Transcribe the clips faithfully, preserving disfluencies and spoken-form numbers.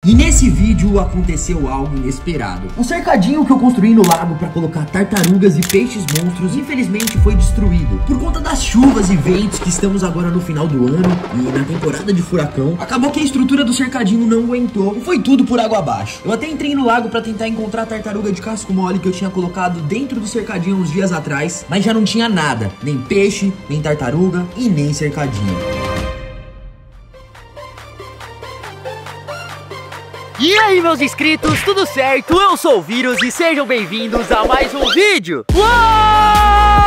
E nesse vídeo aconteceu algo inesperado. O cercadinho que eu construí no lago para colocar tartarugas e peixes monstros, infelizmente foi destruído. Por conta das chuvas e ventos que estamos agora no final do ano e na temporada de furacão, acabou que a estrutura do cercadinho não aguentou e foi tudo por água abaixo. Eu até entrei no lago para tentar encontrar a tartaruga de casco mole que eu tinha colocado dentro do cercadinho uns dias atrás, mas já não tinha nada, nem peixe, nem tartaruga e nem cercadinho. E aí, meus inscritos, tudo certo? Eu sou o Vírus e sejam bem-vindos a mais um vídeo. Uou!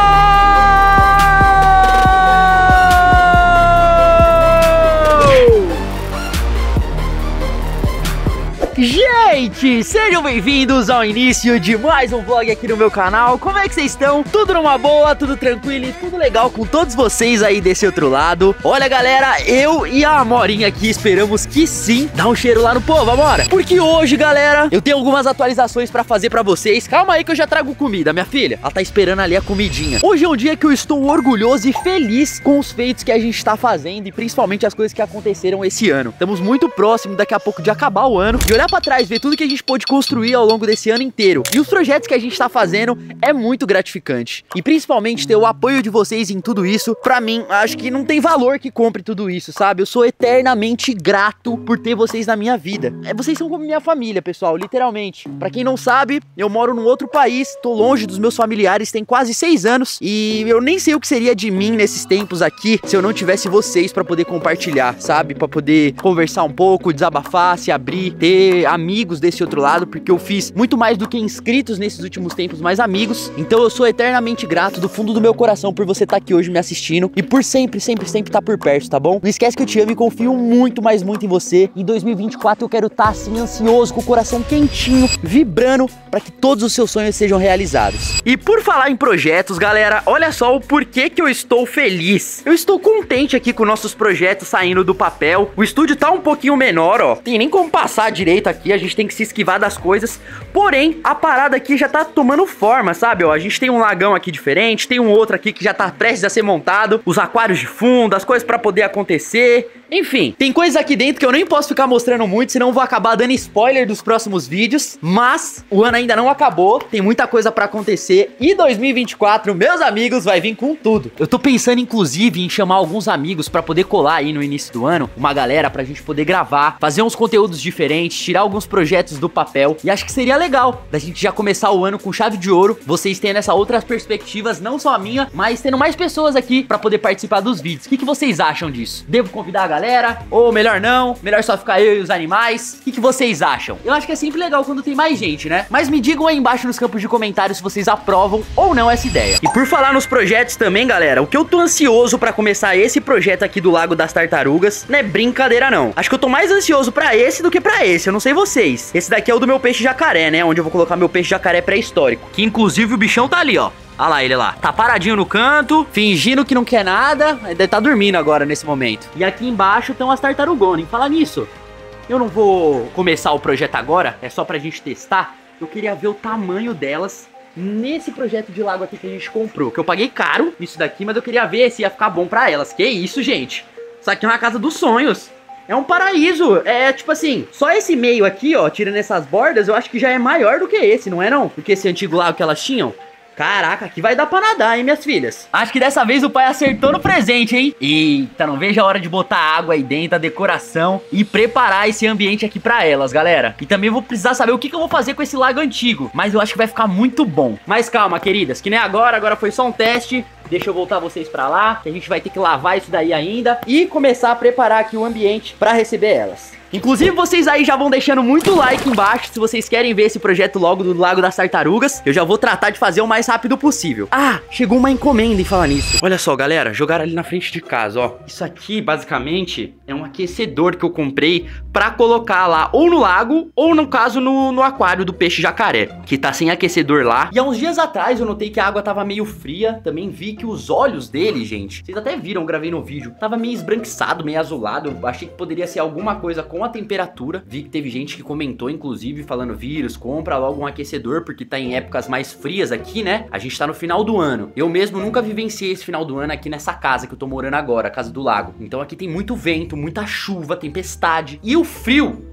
Gente, sejam bem-vindos ao início de mais um vlog aqui no meu canal. Como é que vocês estão? Tudo numa boa, tudo tranquilo e tudo legal com todos vocês aí desse outro lado. Olha, galera, eu e a Amorinha aqui esperamos que sim. Dá um cheiro lá no povo, Amora. Porque hoje, galera, eu tenho algumas atualizações pra fazer pra vocês. Calma aí que eu já trago comida, minha filha. Ela tá esperando ali a comidinha. Hoje é um dia que eu estou orgulhoso e feliz com os feitos que a gente tá fazendo e principalmente as coisas que aconteceram esse ano. Estamos muito próximos daqui a pouco de acabar o ano, de olhar pra trás, ver tudo que a gente pôde construir ao longo desse ano inteiro. E os projetos que a gente tá fazendo é muito gratificante. E principalmente ter o apoio de vocês em tudo isso, pra mim, acho que não tem valor que compre tudo isso, sabe? Eu sou eternamente grato por ter vocês na minha vida. É, vocês são como minha família, pessoal, literalmente. Pra quem não sabe, eu moro num outro país, tô longe dos meus familiares, tem quase seis anos, e eu nem sei o que seria de mim nesses tempos aqui se eu não tivesse vocês pra poder compartilhar, sabe? Pra poder conversar um pouco, desabafar, se abrir, ter amigos desse outro lado, porque eu fiz muito mais do que inscritos nesses últimos tempos, mais amigos. Então eu sou eternamente grato do fundo do meu coração por você estar aqui hoje me assistindo e por sempre, sempre, sempre estar por perto, tá bom? Não esquece que eu te amo e confio muito, mas muito em você. Em dois mil e vinte e quatro eu quero estar assim, ansioso, com o coração quentinho, vibrando para que todos os seus sonhos sejam realizados. E por falar em projetos, galera, olha só o porquê que eu estou feliz. Eu estou contente aqui com nossos projetos saindo do papel. O estúdio tá um pouquinho menor, ó. Tem nem como passar direito aqui, a gente tem que se esquivar das coisas. Porém, a parada aqui já tá tomando forma, sabe? Ó, a gente tem um lagão aqui diferente, tem um outro aqui que já tá prestes a ser montado, os aquários de fundo, as coisas pra poder acontecer. Enfim, tem coisas aqui dentro que eu nem posso ficar mostrando muito, senão eu vou acabar dando spoiler dos próximos vídeos. Mas o ano ainda não acabou, tem muita coisa pra acontecer. E dois mil e vinte e quatro, meus amigos, vai vir com tudo. Eu tô pensando, inclusive, em chamar alguns amigos pra poder colar aí no início do ano, uma galera pra gente poder gravar, fazer uns conteúdos diferentes, tirar alguns projetos do papel. E acho que seria legal da gente já começar o ano com chave de ouro, vocês tendo essas outras perspectivas, não só a minha, mas tendo mais pessoas aqui pra poder participar dos vídeos. O que, que vocês acham disso? Devo convidar a galera? Galera, ou melhor não, melhor só ficar eu e os animais? O que, que vocês acham? Eu acho que é sempre legal quando tem mais gente, né? Mas me digam aí embaixo nos campos de comentários se vocês aprovam ou não essa ideia. E por falar nos projetos também, galera, o que eu tô ansioso pra começar esse projeto aqui do Lago das Tartarugas não é brincadeira não. Acho que eu tô mais ansioso pra esse do que pra esse, eu não sei vocês. Esse daqui é o do meu peixe jacaré, né? Onde eu vou colocar meu peixe jacaré pré-histórico. Que inclusive o bichão tá ali, ó. Olha lá ele lá, tá paradinho no canto, fingindo que não quer nada, deve tá dormindo agora nesse momento. E aqui embaixo estão as tartarugonas. Fala nisso, eu não vou começar o projeto agora, é só pra gente testar. Eu queria ver o tamanho delas nesse projeto de lago aqui que a gente comprou, que eu paguei caro isso daqui, mas eu queria ver se ia ficar bom pra elas. Que isso, gente, isso aqui é uma casa dos sonhos. É um paraíso, é tipo assim, só esse meio aqui, ó, tirando essas bordas, eu acho que já é maior do que esse, não é não? Do que esse antigo lago que elas tinham. Caraca, aqui vai dar pra nadar, hein, minhas filhas? Acho que dessa vez o pai acertou no presente, hein? Eita, não vejo a hora de botar água aí dentro, a decoração e preparar esse ambiente aqui pra elas, galera. E também vou precisar saber o que, que eu vou fazer com esse lago antigo, mas eu acho que vai ficar muito bom. Mas calma, queridas, que nem agora, agora foi só um teste. Deixa eu voltar vocês pra lá, que a gente vai ter que lavar isso daí ainda e começar a preparar aqui o ambiente pra receber elas. Inclusive, vocês aí já vão deixando muito like embaixo se vocês querem ver esse projeto logo do Lago das Tartarugas. Eu já vou tratar de fazer o mais rápido possível. Ah, chegou uma encomenda em falar nisso. Olha só, galera, jogaram ali na frente de casa, ó. Isso aqui, basicamente, é um aquecedor que eu comprei pra colocar lá, ou no lago, ou no caso, no, no aquário do peixe jacaré, que tá sem aquecedor lá. E há uns dias atrás eu notei que a água tava meio fria. Também vi que os olhos dele, gente, vocês até viram, gravei no vídeo, tava meio esbranquiçado, meio azulado. Eu achei que poderia ser alguma coisa com a temperatura. Vi que teve gente que comentou, inclusive, falando: Vírus, compra logo um aquecedor, porque tá em épocas mais frias aqui, né? A gente tá no final do ano. Eu mesmo nunca vivenciei esse final do ano aqui nessa casa que eu tô morando agora, a casa do lago. Então aqui tem muito vento, muita chuva, tempestade. E o frio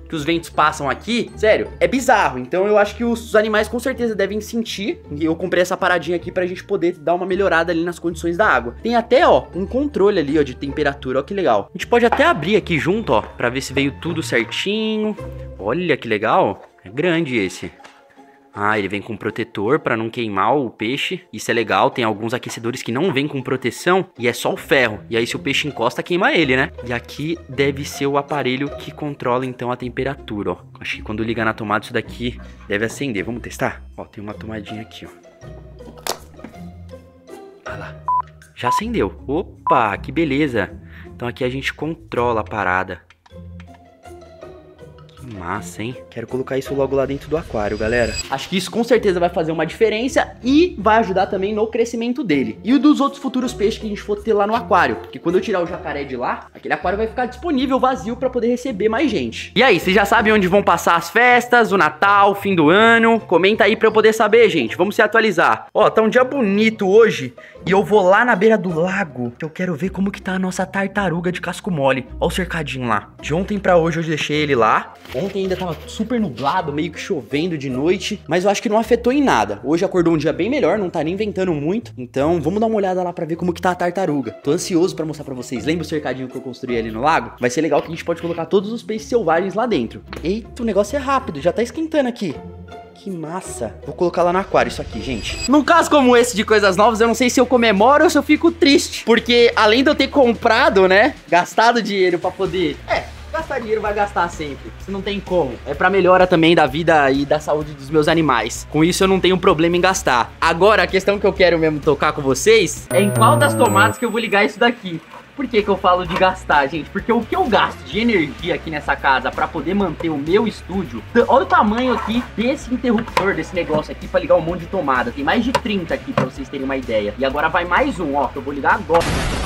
que os ventos passam aqui, sério, é bizarro. Então eu acho que os animais com certeza devem sentir. E eu comprei essa paradinha aqui pra gente poder dar uma melhorada ali nas condições da água. Tem até, ó, um controle ali, ó, de temperatura, ó, que legal. A gente pode até abrir aqui junto, ó, pra ver se veio tudo certinho. Olha que legal, é grande esse. Ah, ele vem com protetor pra não queimar o peixe. Isso é legal, tem alguns aquecedores que não vêm com proteção e é só o ferro. E aí se o peixe encosta, queima ele, né? E aqui deve ser o aparelho que controla então a temperatura, ó. Acho que quando ligar na tomada isso daqui deve acender. Vamos testar? Ó, tem uma tomadinha aqui, ó. Olha lá. Já acendeu. Opa, que beleza. Então aqui a gente controla a parada. Massa, hein? Quero colocar isso logo lá dentro do aquário, galera. Acho que isso com certeza vai fazer uma diferença e vai ajudar também no crescimento dele. E o dos outros futuros peixes que a gente for ter lá no aquário. Porque quando eu tirar o jacaré de lá, aquele aquário vai ficar disponível, vazio, pra poder receber mais gente. E aí, vocês já sabem onde vão passar as festas, o Natal, o fim do ano? Comenta aí pra eu poder saber, gente. Vamos se atualizar. Ó, tá um dia bonito hoje e eu vou lá na beira do lago, que eu quero ver como que tá a nossa tartaruga de casco mole. Ó o cercadinho lá. De ontem pra hoje eu deixei ele lá. Ontem ainda tava super nublado, meio que chovendo de noite, mas eu acho que não afetou em nada. Hoje acordou um dia bem melhor, não tá nem ventando muito. Então vamos dar uma olhada lá pra ver como que tá a tartaruga. Tô ansioso pra mostrar pra vocês. Lembra o cercadinho que eu construí ali no lago? Vai ser legal que a gente pode colocar todos os peixes selvagens lá dentro. Eita, o negócio é rápido, já tá esquentando aqui. Que massa. Vou colocar lá no aquário isso aqui, gente. Num caso como esse de coisas novas, eu não sei se eu comemoro ou se eu fico triste. Porque além de eu ter comprado, né, gastado dinheiro pra poder... É... Gastar dinheiro vai gastar sempre, isso não tem como. É pra melhora também da vida e da saúde dos meus animais. Com isso eu não tenho problema em gastar. Agora a questão que eu quero mesmo tocar com vocês é em qual das tomadas que eu vou ligar isso daqui. Por que que eu falo de gastar, gente? Porque o que eu gasto de energia aqui nessa casa pra poder manter o meu estúdio... Olha o tamanho aqui desse interruptor, desse negócio aqui pra ligar um monte de tomada. Tem mais de trinta aqui pra vocês terem uma ideia. E agora vai mais um, ó, que eu vou ligar agora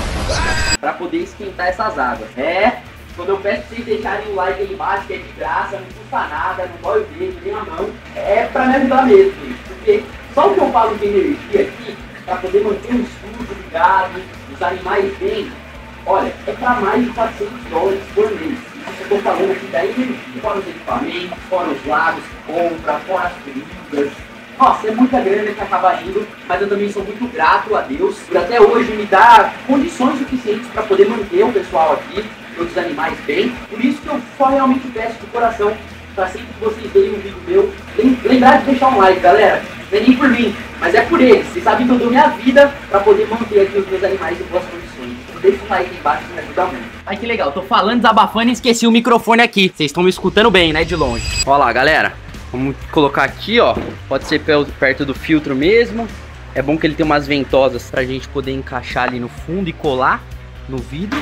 pra poder esquentar essas águas. É... Quando eu peço pra vocês deixarem o like aí embaixo, que é de graça, não custa nada, não dói o dedo, nem a mão, é pra me ajudar mesmo, gente. Porque só o que eu falo de energia aqui, pra poder manter o estúdio ligado, os animais bem, olha, é pra mais de quatrocentos dólares por mês. Isso eu tô falando aqui da energia, fora os equipamentos, fora os lagos que compra, fora as fritas. Nossa, é muita grana que acaba indo, mas eu também sou muito grato a Deus por até hoje me dar condições suficientes para poder manter o pessoal aqui, outros animais bem. Por isso que eu só realmente peço de coração, para sempre que vocês verem um vídeo meu, lembrar de deixar um like, galera. Não é nem por mim, mas é por eles. Vocês sabem que eu dou minha vida para poder manter aqui os meus animais em boas condições. Então deixa um like aí embaixo que me ajuda muito. Ai que legal, tô falando, desabafando e esqueci o microfone aqui. Vocês estão me escutando bem, né, de longe. Olha lá, galera. Vamos colocar aqui, ó. Pode ser perto do filtro mesmo. É bom que ele tem umas ventosas pra gente poder encaixar ali no fundo e colar no vidro.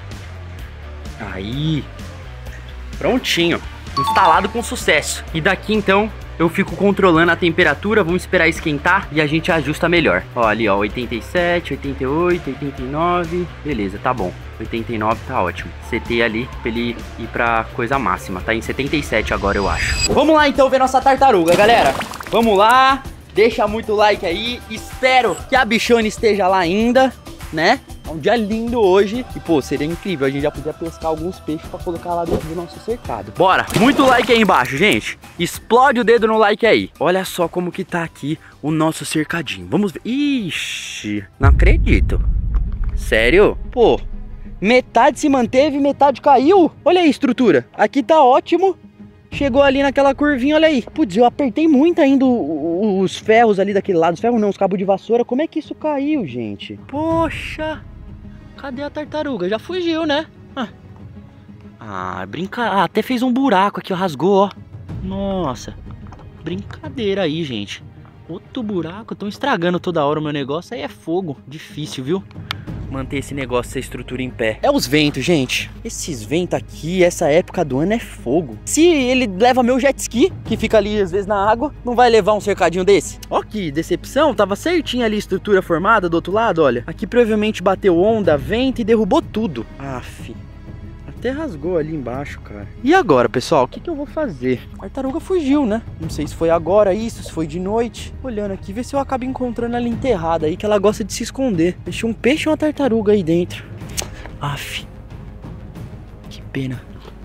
Aí. Prontinho. Instalado com sucesso. E daqui então eu fico controlando a temperatura. Vamos esperar esquentar e a gente ajusta melhor. Ó, ali ó, oitenta e sete, oitenta e oito, oitenta e nove. Beleza, tá bom. oitenta e nove tá ótimo. Setei ali pra ele ir pra coisa máxima. Tá em setenta e sete agora, eu acho. Vamos lá então ver nossa tartaruga, galera. Vamos lá. Deixa muito like aí. Espero que a bichona esteja lá ainda, né? É um dia lindo hoje. E pô, seria incrível. A gente já podia pescar alguns peixes pra colocar lá dentro do nosso cercado. Bora! Muito like aí embaixo, gente. Explode o dedo no like aí. Olha só como que tá aqui o nosso cercadinho. Vamos ver. Ixi, não acredito. Sério? Pô, metade se manteve, metade caiu. Olha aí a estrutura. Aqui tá ótimo. Chegou ali naquela curvinha, olha aí. Putz, eu apertei muito ainda os ferros ali daquele lado. Os ferros não, os cabos de vassoura. Como é que isso caiu, gente? Poxa. Cadê a tartaruga? Já fugiu, né? Ah, ah brinca... Ah, até fez um buraco aqui, ó. Rasgou, ó. Nossa. Brincadeira aí, gente. Outro buraco. Estão estragando toda hora o meu negócio. Aí é fogo. Difícil, viu? Manter esse negócio, essa estrutura em pé. É os ventos, gente. Esses ventos aqui, essa época do ano é fogo. Se ele leva meu jet ski, que fica ali às vezes na água, não vai levar um cercadinho desse? Ó que decepção, tava certinho ali a estrutura formada do outro lado, olha. Aqui provavelmente bateu onda, vento e derrubou tudo. Aff. Até rasgou ali embaixo, cara. E agora, pessoal, o que que eu vou fazer? A tartaruga fugiu, né? Não sei se foi agora isso, se foi de noite. Olhando aqui, ver se eu acabo encontrando ela enterrada aí, que ela gosta de se esconder. Deixei um peixe e uma tartaruga aí dentro. Aff. Que pena.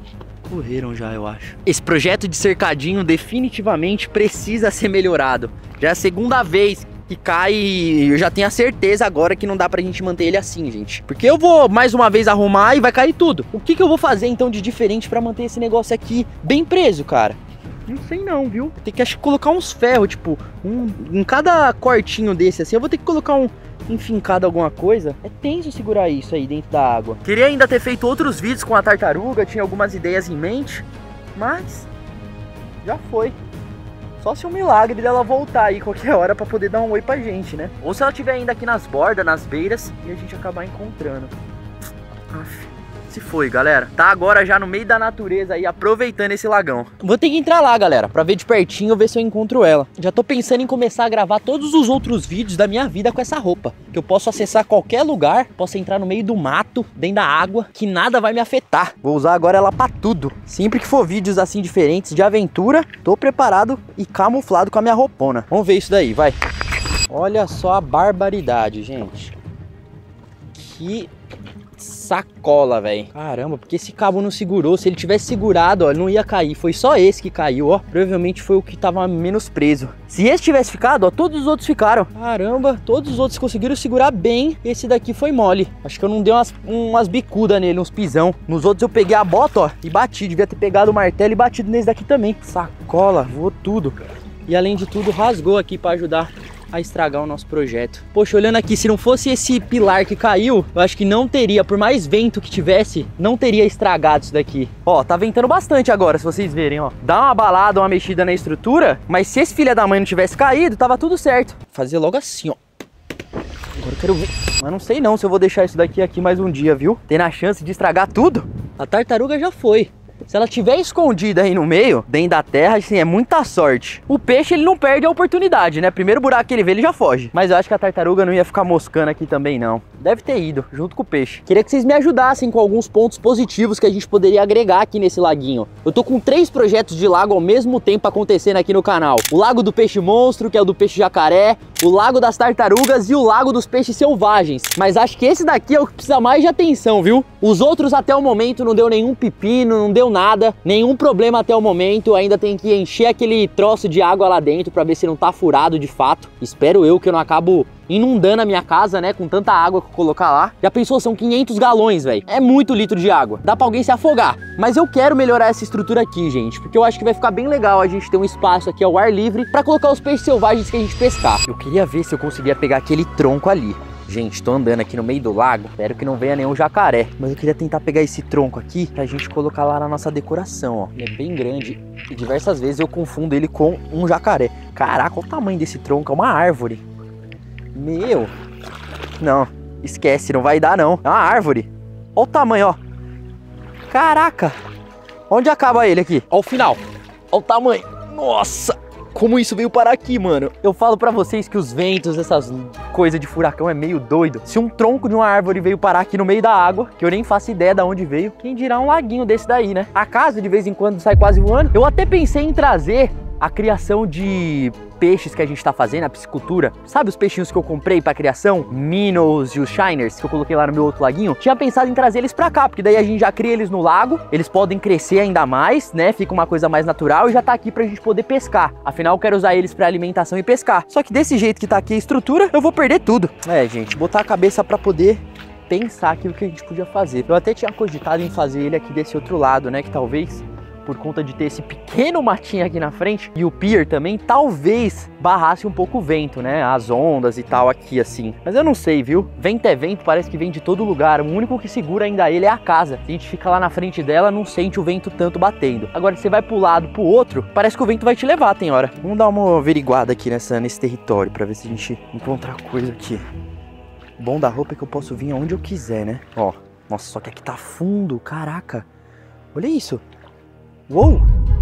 Correram já, eu acho. Esse projeto de cercadinho definitivamente precisa ser melhorado. Já é a segunda vez que cai e eu já tenho a certeza agora que não dá pra gente manter ele assim, gente. Porque eu vou mais uma vez arrumar e vai cair tudo. O que que eu vou fazer então de diferente pra manter esse negócio aqui bem preso, cara? Não sei não, viu? Tem que, acho que colocar uns ferros, tipo, um, em cada cortinho desse assim, eu vou ter que colocar um enfincado alguma coisa. É tenso segurar isso aí dentro da água. Queria ainda ter feito outros vídeos com a tartaruga, tinha algumas ideias em mente, mas já foi. Só se um milagre dela voltar aí qualquer hora pra poder dar um oi pra gente, né? Ou se ela estiver ainda aqui nas bordas, nas beiras, e a gente acabar encontrando. Aff, se foi, galera. Tá agora já no meio da natureza aí, aproveitando esse lagão. Vou ter que entrar lá, galera, pra ver de pertinho, ver se eu encontro ela. Já tô pensando em começar a gravar todos os outros vídeos da minha vida com essa roupa. Que eu posso acessar qualquer lugar, posso entrar no meio do mato, dentro da água, que nada vai me afetar. Vou usar agora ela pra tudo. Sempre que for vídeos assim diferentes de aventura, tô preparado e camuflado com a minha roupona. Vamos ver isso daí, vai. Olha só a barbaridade, gente. Que sacola, velho. Caramba, porque esse cabo não segurou. Se ele tivesse segurado, ó, ele não ia cair. Foi só esse que caiu, ó. Provavelmente foi o que tava menos preso. Se esse tivesse ficado, ó, todos os outros ficaram. Caramba, todos os outros conseguiram segurar bem. Esse daqui foi mole. Acho que eu não dei umas, umas bicudas nele, uns pisão. Nos outros eu peguei a bota, ó, e bati. Devia ter pegado o martelo e batido nesse daqui também. Sacola, voou tudo. E além de tudo, rasgou aqui pra ajudar a estragar o nosso projeto. Poxa, olhando aqui, se não fosse esse pilar que caiu, eu acho que não teria, por mais vento que tivesse, não teria estragado isso daqui. Ó, tá ventando bastante agora, se vocês verem, ó. Dá uma balada, uma mexida na estrutura, mas se esse filho da mãe não tivesse caído, tava tudo certo. Fazer logo assim, ó. Agora eu quero ver. Mas não sei não se eu vou deixar isso daqui aqui mais um dia, viu? Tendo a chance de estragar tudo. A tartaruga já foi. Se ela tiver escondida aí no meio, dentro da terra, assim, é muita sorte. O peixe, ele não perde a oportunidade, né? Primeiro buraco que ele vê, ele já foge. Mas eu acho que a tartaruga não ia ficar moscando aqui também, não. Deve ter ido, junto com o peixe. Queria que vocês me ajudassem com alguns pontos positivos que a gente poderia agregar aqui nesse laguinho. Eu tô com três projetos de lago ao mesmo tempo acontecendo aqui no canal. O lago do peixe monstro, que é o do peixe jacaré, o lago das tartarugas e o lago dos peixes selvagens. Mas acho que esse daqui é o que precisa mais de atenção, viu? Os outros até o momento não deu nenhum pepino, não deu nada, nenhum problema até o momento. Ainda tem que encher aquele troço de água lá dentro pra ver se não tá furado de fato. Espero eu que eu não acabo inundando a minha casa, né, com tanta água que eu colocar lá. Já pensou? São quinhentos galões, velho. É muito litro de água. Dá pra alguém se afogar. Mas eu quero melhorar essa estrutura aqui, gente, porque eu acho que vai ficar bem legal a gente ter um espaço aqui ao ar livre pra colocar os peixes selvagens que a gente pescar. Eu queria ver se eu conseguia pegar aquele tronco ali. Gente, tô andando aqui no meio do lago, espero que não venha nenhum jacaré. Mas eu queria tentar pegar esse tronco aqui pra gente colocar lá na nossa decoração, ó. Ele é bem grande e diversas vezes eu confundo ele com um jacaré. Caraca, olha o tamanho desse tronco, é uma árvore. Meu, não, esquece, não vai dar não. É uma árvore. Olha o tamanho, ó. Caraca, onde acaba ele aqui? Olha o final, olha o tamanho. Nossa, como isso veio parar aqui, mano. Eu falo pra vocês que os ventos, essas coisas de furacão é meio doido. Se um tronco de uma árvore veio parar aqui no meio da água, que eu nem faço ideia de onde veio, quem dirá um laguinho desse daí, né? A casa de vez em quando sai quase voando. Eu até pensei em trazer a criação de peixes que a gente tá fazendo, a piscicultura. Sabe os peixinhos que eu comprei pra criação? Minnows e os shiners que eu coloquei lá no meu outro laguinho? Tinha pensado em trazer eles pra cá, porque daí a gente já cria eles no lago, eles podem crescer ainda mais, né? Fica uma coisa mais natural e já tá aqui pra gente poder pescar. Afinal, eu quero usar eles pra alimentação e pescar. Só que desse jeito que tá aqui a estrutura, eu vou perder tudo. É, gente, botar a cabeça pra poder pensar aquilo que a gente podia fazer. Eu até tinha cogitado em fazer ele aqui desse outro lado, né? Que talvez, por conta de ter esse pequeno matinho aqui na frente e o pier também, talvez barrasse um pouco o vento, né? As ondas e tal aqui assim. Mas eu não sei, viu? Vento é vento, parece que vem de todo lugar. O único que segura ainda ele é a casa. Se a gente fica lá na frente dela, não sente o vento tanto batendo. Agora, se você vai pro lado, pro outro, parece que o vento vai te levar, tem hora. Vamos dar uma averiguada aqui nessa, nesse território pra ver se a gente encontrar coisa aqui. O bom da roupa é que eu posso vir aonde eu quiser, né? Ó, nossa, só que aqui tá fundo, caraca. Olha isso. Uou!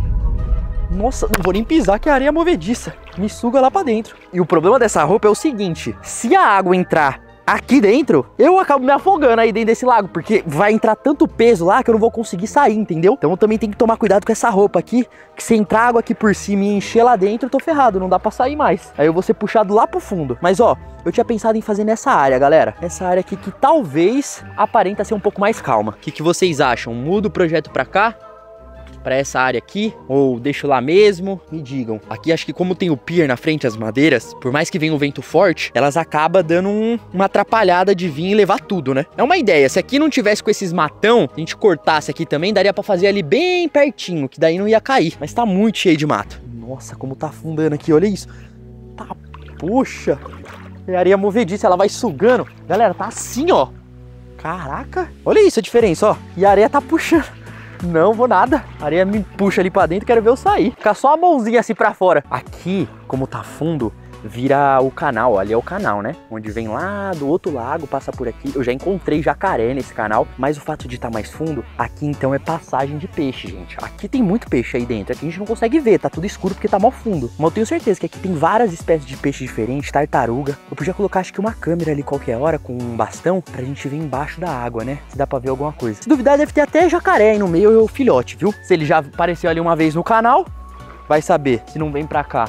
Nossa, não vou nem pisar que a areia é movediça. Me suga lá pra dentro. E o problema dessa roupa é o seguinte: se a água entrar aqui dentro, eu acabo me afogando aí dentro desse lago, porque vai entrar tanto peso lá que eu não vou conseguir sair, entendeu? Então eu também tenho que tomar cuidado com essa roupa aqui, que se entrar água aqui por cima e encher lá dentro, eu tô ferrado, não dá pra sair mais. Aí eu vou ser puxado lá pro fundo. Mas ó, eu tinha pensado em fazer nessa área, galera. Essa área aqui que talvez aparenta ser um pouco mais calma. O que, que vocês acham? Muda o projeto pra cá? pra essa área aqui, ou deixo lá mesmo? Me digam. Aqui acho que como tem o pier na frente, as madeiras, por mais que venha um vento forte, elas acabam dando um, uma atrapalhada de vir e levar tudo, né? É uma ideia, se aqui não tivesse com esses matão, a gente cortasse aqui também, daria pra fazer ali bem pertinho, que daí não ia cair. Mas tá muito cheio de mato. Nossa, como tá afundando aqui, olha isso. Tá, puxa. É areia movediça, ela vai sugando. Galera, tá assim, ó. Caraca. Olha isso a diferença, ó. E a areia tá puxando. Não vou nada. A areia me puxa ali pra dentro, quero ver eu sair. Ficar só a mãozinha assim pra fora. Aqui, como tá fundo, vira o canal, ali é o canal, né? Onde vem lá do outro lago, passa por aqui. Eu já encontrei jacaré nesse canal, mas o fato de estar mais fundo, aqui então é passagem de peixe, gente. Aqui tem muito peixe aí dentro, aqui a gente não consegue ver, tá tudo escuro porque tá mal fundo. Mas eu tenho certeza que aqui tem várias espécies de peixe diferentes, tartaruga. Eu podia colocar acho que uma câmera ali qualquer hora com um bastão pra gente ver embaixo da água, né? Se dá pra ver alguma coisa. Se duvidar, deve ter até jacaré aí no meio, é o filhote, viu? Se ele já apareceu ali uma vez no canal, vai saber se não vem pra cá.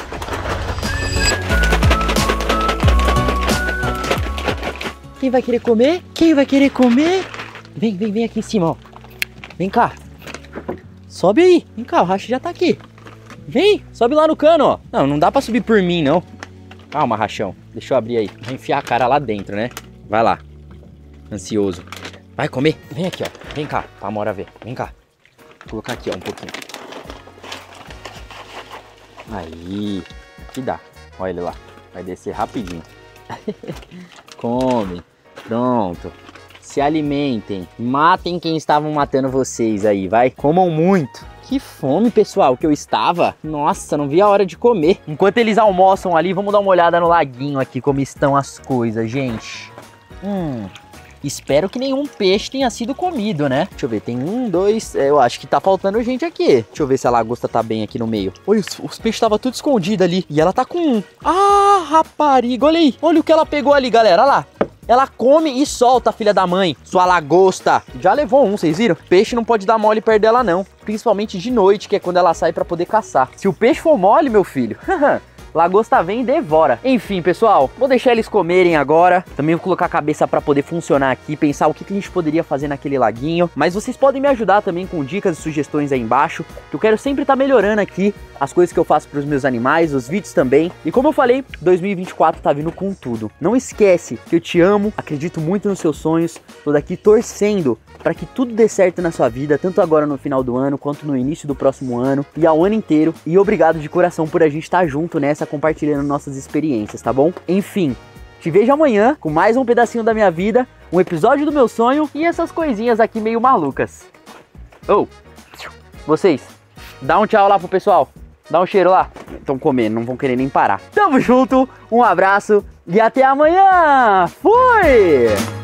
Quem vai querer comer? Quem vai querer comer? Vem, vem, vem aqui em cima, ó. Vem cá. Sobe aí. Vem cá, o Racha já tá aqui. Vem, sobe lá no cano, ó. Não, não dá pra subir por mim, não. Calma, Rachão. Deixa eu abrir aí. Vou enfiar a cara lá dentro, né? Vai lá. Ansioso. Vai comer? Vem aqui, ó. Vem cá, pra Amora ver. Vem cá. Vou colocar aqui, ó, um pouquinho. Aí. Aqui dá. Olha ele lá. Vai descer rapidinho. Come. Pronto. Se alimentem. Matem quem estavam matando vocês aí, vai. Comam muito. Que fome, pessoal, que eu estava. Nossa, não vi a hora de comer. Enquanto eles almoçam ali, vamos dar uma olhada no laguinho aqui, como estão as coisas, gente. Hum... Espero que nenhum peixe tenha sido comido, né? Deixa eu ver, tem um, dois... É, eu acho que tá faltando gente aqui. Deixa eu ver se a lagosta tá bem aqui no meio. Olha, os, os peixes estavam tudo escondidos ali. E ela tá com um. Ah, rapariga, olha aí. Olha o que ela pegou ali, galera, olha lá. Ela come e solta, filha da mãe. Sua lagosta. Já levou um, vocês viram? Peixe não pode dar mole perto dela, não. Principalmente de noite, que é quando ela sai pra poder caçar. Se o peixe for mole, meu filho... Lagosta vem e devora. Enfim, pessoal, vou deixar eles comerem agora. Também vou colocar a cabeça para poder funcionar aqui, pensar o que, que a gente poderia fazer naquele laguinho. Mas vocês podem me ajudar também com dicas e sugestões aí embaixo, que eu quero sempre estar melhorando aqui as coisas que eu faço para os meus animais, os vídeos também. E como eu falei, dois mil e vinte e quatro tá vindo com tudo. Não esquece que eu te amo, acredito muito nos seus sonhos. Tô daqui torcendo para que tudo dê certo na sua vida, tanto agora no final do ano, quanto no início do próximo ano e ao ano inteiro. E obrigado de coração por a gente estar junto nessa, compartilhando nossas experiências, tá bom? Enfim, te vejo amanhã com mais um pedacinho da minha vida, um episódio do meu sonho e essas coisinhas aqui meio malucas. Oh, vocês, dá um tchau lá pro pessoal, dá um cheiro lá. Estão comendo, não vão querer nem parar. Tamo junto, um abraço e até amanhã. Fui!